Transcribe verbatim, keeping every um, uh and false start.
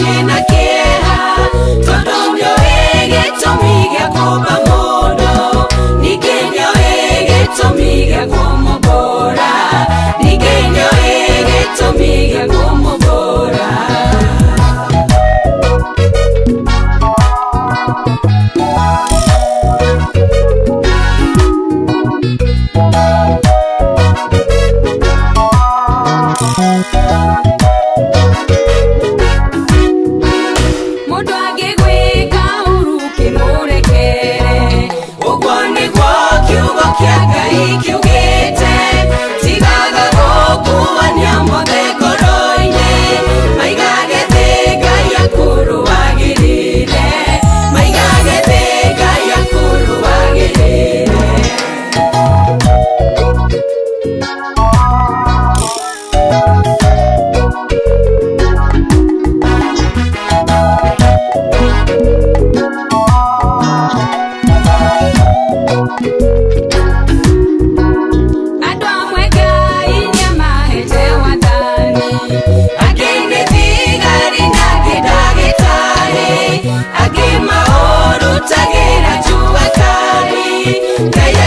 ndina kieha tondu ndio gĩtũmi gĩa kũmba mũndũ ningĩ ndio gĩtũmi gĩa kũmũmbũra ningĩ ndio gĩtũmi gĩa kũmũmbũra. Mũndũ angĩgwĩka ũru kĩmũrekere ũguo nĩguo kiugo kĩa Ngai kiugĩte tigaga gũkuania mothe ngoro-inĩ maigage thĩ Ngai akũrũagĩrĩre maigage thĩ Ngai akũrũagĩrĩre. Andũ amwe Ngai nĩamahete wathani angĩ nĩ thigari na angĩ ndagĩtarĩ angĩ maũrutagĩra njua kari Ngai